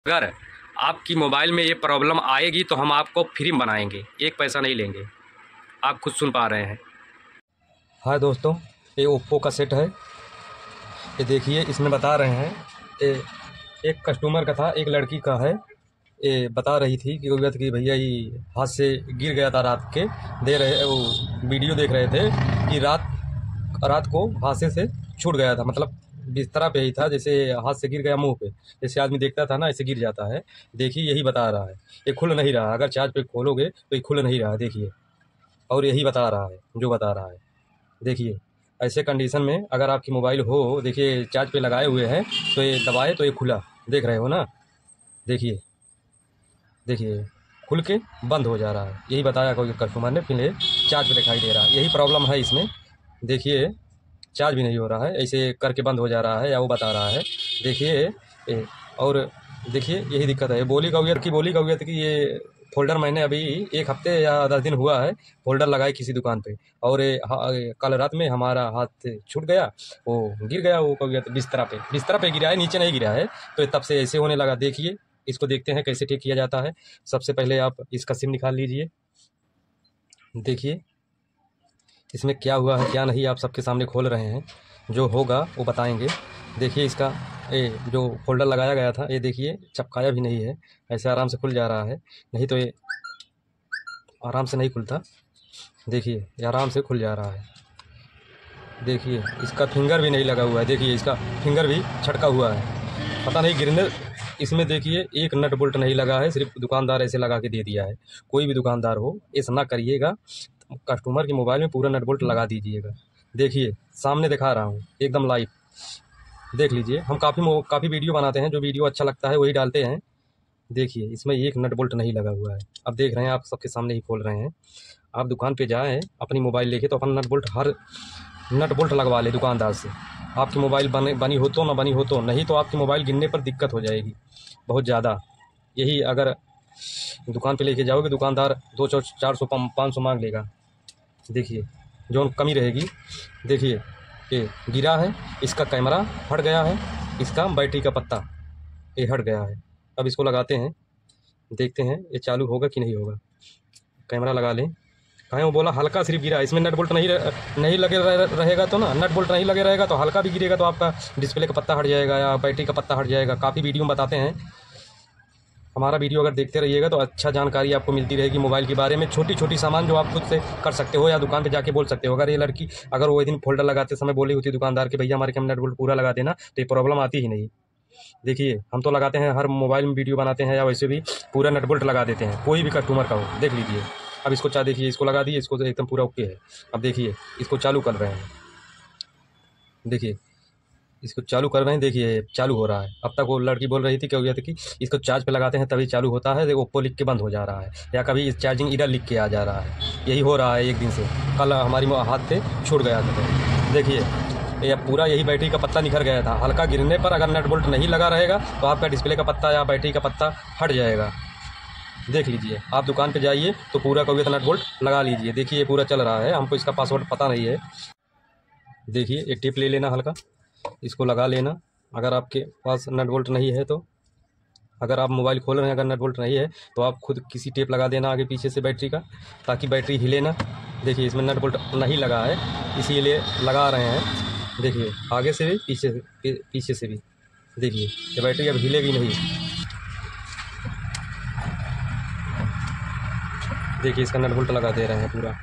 अगर आपकी मोबाइल में ये प्रॉब्लम आएगी तो हम आपको फ्री में बनाएंगे, एक पैसा नहीं लेंगे। आप खुद सुन पा रहे हैं। हाय दोस्तों, ये ओप्पो का सेट है। ये देखिए, इसमें बता रहे हैं ये एक कस्टमर का था, एक लड़की का है। ये बता रही थी कि भैया ये हाथ से गिर गया था रात के, वो वीडियो देख रहे थे कि रात को हाथ से छूट गया था। मतलब बिस्तरा पे ही था, जैसे हाथ से गिर गया मुंह पे, जैसे आदमी देखता था ना ऐसे गिर जाता है। देखिए, यही बता रहा है। ये खुल नहीं रहा, अगर चार्ज पे खोलोगे तो ये खुल नहीं रहा है। देखिए, और यही बता रहा है जो बता रहा है। देखिए, ऐसे कंडीशन में अगर आपकी मोबाइल हो, देखिए चार्ज पे लगाए हुए हैं, तो ये दबाए तो ये खुला, देख रहे हो ना। देखिए देखिए, खुल के बंद हो जा रहा है। यही बताया कोई कस्टमर ने, फिर ये चार्ज पे दिखाई दे रहा है। यही प्रॉब्लम है इसमें। देखिए, चार्ज भी नहीं हो रहा है, ऐसे करके बंद हो जा रहा है, या वो बता रहा है। देखिए और देखिए, यही दिक्कत है। बोली का हुआ था कि ये फ़ोल्डर मैंने अभी 1 हफ़्ते या 10 दिन हुआ है फ़ोल्डर लगाए किसी दुकान पे, और कल रात में हमारा हाथ छूट गया, वो गिर गया। वो कौया तो बिस्तर पे गिरा है, नीचे नहीं गिरा है। तो तब से ऐसे होने लगा। देखिए, इसको देखते हैं कैसे ठीक किया जाता है। सबसे पहले आप इसका सिम निकाल लीजिए। देखिए, इसमें क्या हुआ है क्या नहीं, आप सबके सामने खोल रहे हैं। जो होगा वो बताएंगे। देखिए, इसका ये जो फोल्डर लगाया गया था, ये देखिए चपकाया भी नहीं है, ऐसे आराम से खुल जा रहा है। नहीं तो ये आराम से नहीं खुलता। देखिए, ये आराम से खुल जा रहा है। देखिए, इसका फिंगर भी नहीं लगा हुआ है। देखिए, इसका फिंगर भी छटका हुआ है, पता नहीं गिरने। इसमें देखिए, एक नट बोल्ट नहीं लगा है, सिर्फ दुकानदार ऐसे लगा के दे दिया है। कोई भी दुकानदार हो, ऐसा ना करिएगा। कस्टमर की मोबाइल में पूरा नट बोल्ट लगा दीजिएगा। देखिए, सामने दिखा रहा हूँ एकदम लाइव, देख लीजिए। हम काफ़ी वीडियो बनाते हैं, जो वीडियो अच्छा लगता है वही डालते हैं। देखिए, इसमें एक नट बोल्ट नहीं लगा हुआ है। अब देख रहे हैं, आप सबके सामने ही खोल रहे हैं। आप दुकान पे जाएँ अपनी मोबाइल लेके, तो अपन हर नट बोल्ट लगवा ले दुकानदार से। आपकी मोबाइल बनी हो तो, ना बनी हो तो। नहीं तो आपकी मोबाइल गिनने पर दिक्कत हो जाएगी बहुत ज़्यादा। यही अगर दुकान पे लेके जाओगे, दुकानदार 200 400 500 मांग लेगा। देखिए, जो कमी रहेगी। देखिए, ये गिरा है, इसका कैमरा हट गया है, इसका बैटरी का पत्ता ये हट गया है। अब इसको लगाते हैं, देखते हैं ये चालू होगा कि नहीं होगा। कैमरा लगा लें। कहीं वो बोला हल्का सिर्फ गिरा, इसमें नट बोल्ट नहीं लगे रहेगा तो ना, नट बोल्ट नहीं लगे रहेगा तो हल्का भी गिरेगा तो आपका डिस्प्ले का पत्ता हट जाएगा या बैटरी का पत्ता हट जाएगा। काफ़ी वीडियो में बताते हैं। हमारा वीडियो अगर देखते रहिएगा तो अच्छा जानकारी आपको मिलती रहेगी मोबाइल के बारे में। छोटी छोटी सामान जो आप खुद से कर सकते हो, या दुकान पे जाके बोल सकते हो। अगर ये लड़की अगर वो दिन फोल्डर लगाते समय बोली होती दुकानदार के, भैया हमारे नट बोल्ट पूरा लगा देना, तो ये प्रॉब्लम आती ही नहीं। देखिए, हम तो लगाते हैं, हर मोबाइल में वीडियो बनाते हैं या वैसे भी पूरा नट बोल्ट लगा देते हैं, कोई भी कस्टमर का हो। देख लीजिए। अब इसको देखिए, इसको लगा दिए, इसको तो एकदम पूरा ओके है। अब देखिए, इसको चालू कर रहे हैं। देखिए, इसको चालू कर रहे हैं। देखिए, चालू हो रहा है। अब तक वो लड़की बोल रही थी कि इसको चार्ज पे लगाते हैं तभी चालू होता है। देखो, ओप्पो लिख के बंद हो जा रहा है, या कभी चार्जिंग इधर लिख के आ जा रहा है। यही हो रहा है एक दिन से। कल हमारी हाथ से छूट गया था। तो देखिए, ये पूरा यही बैटरी का पत्ता निखर गया था। हल्का गिरने पर अगर नट बोल्ट नहीं लगा रहेगा तो आपका डिस्प्ले का पत्ता या बैटरी का पत्ता हट जाएगा। देख लीजिए, आप दुकान पे जाइए तो पूरा कभी नट बोल्ट लगा लीजिए। देखिए, ये पूरा चल रहा है। हमको इसका पासवर्ड पता नहीं है। देखिए, एक टिप ले लेना हल्का, इसको लगा लेना। अगर आपके पास नट बोल्ट नहीं है तो, अगर आप मोबाइल खोल रहे हैं, अगर नट बोल्ट नहीं है तो आप खुद किसी टेप लगा देना आगे पीछे से बैटरी का, ताकि बैटरी हिले ना। देखिए, इसमें नट बोल्ट नहीं लगा है, इसीलिए लगा रहे हैं। देखिए, आगे से भी पीछे से भी। देखिए, ये बैटरी अब हिलेगी नहीं। देखिए, इसका नट बोल्ट लगा दे रहे हैं पूरा।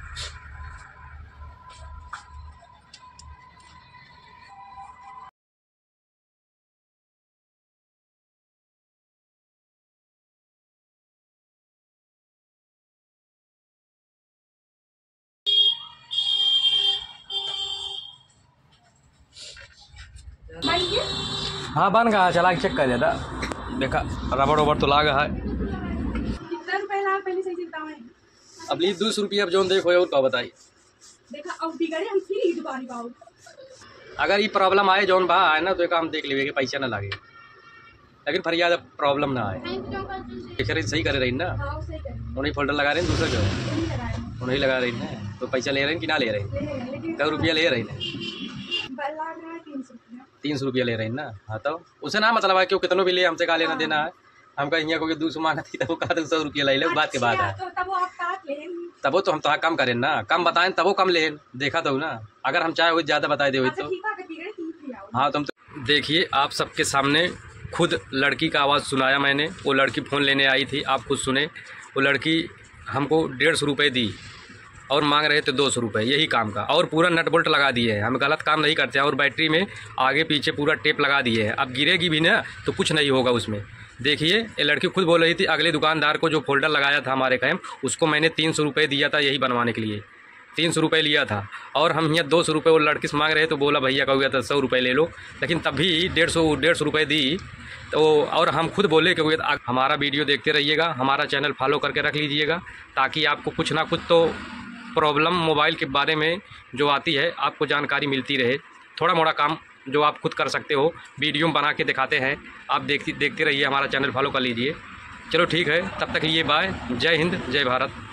हाँ, बन गया, चला के चेक कर देता। देखा, रबड़ वबड़ तो लागा है। कितना रुपए ला पहले सही से बताओ। अब ली 200 रुपये। अब जोन देखो और का बताई। देखा, अब बिगड़े हम फिर दुकान पाओ। अगर ये प्रॉब्लम आए जोन बा आए ना, तो एक हम देख लेंगे कि पैसा ना लगे, लेकिन फरियाद प्रॉब्लम ना आए। पिक्चर सही करे रही ना, हाँ, सही कर। उन्हें फोल्डर लगा रहे हैं, दूसरे जो नहीं लगाए। उन्हें लगा रही ना, तो पैसा ले रहे हैं कि ना ले रहे हैं? लेकिन 10 रुपया ले रही ना, लाग रहा है 300 रुपया। 300 रुपया ले रही ना। हाँ, तो उसे ना मतलब है कि कितनों भी ले, हमसे का लेना देना है। हम कहीं यहाँ को 200 मांगा थी तब वो कहा 100 रुपया ले लो, बात के बाद है। तो तब वो आप काट लें। तब तो हम तो कम करें ना, कम बताएं तब वो कम ले, देखा तो ना, अगर हम चाहे वो ज़्यादा बता दे तो। हाँ तुम तो देखिए, आप सबके सामने खुद लड़की का आवाज़ सुनाया मैंने। वो लड़की फ़ोन लेने आई थी, आप खुद सुने। वो लड़की हमको 150 रुपये दी और मांग रहे थे 200 रुपये, यही काम का। और पूरा नट बोल्ट लगा दिए हैं, हम गलत काम नहीं करते हैं। और बैटरी में आगे पीछे पूरा टेप लगा दिए हैं। अब गिरेगी भी ना तो कुछ नहीं होगा उसमें। देखिए, ये लड़की खुद बोल रही थी, अगले दुकानदार को जो फोल्डर लगाया था हमारे कैम, उसको मैंने 300 रुपये दिया था यही बनवाने के लिए, 300 रुपये लिया था। और हम यहाँ 200 रुपये वो लड़की से मांग रहे तो बोला भैया का हुआ था 100 रुपये ले लो, लेकिन तब भी 150 रुपये दी तो। और हम खुद बोले कि हमारा वीडियो देखते रहिएगा, हमारा चैनल फॉलो करके रख लीजिएगा, ताकि आपको कुछ ना कुछ तो प्रॉब्लम मोबाइल के बारे में जो आती है आपको जानकारी मिलती रहे। थोड़ा मोड़ा काम जो आप खुद कर सकते हो, वीडियो बना के दिखाते हैं, आप देखते रहिए, हमारा चैनल फॉलो कर लीजिए। चलो ठीक है, तब तक लिए बाय। जय हिंद, जय भारत।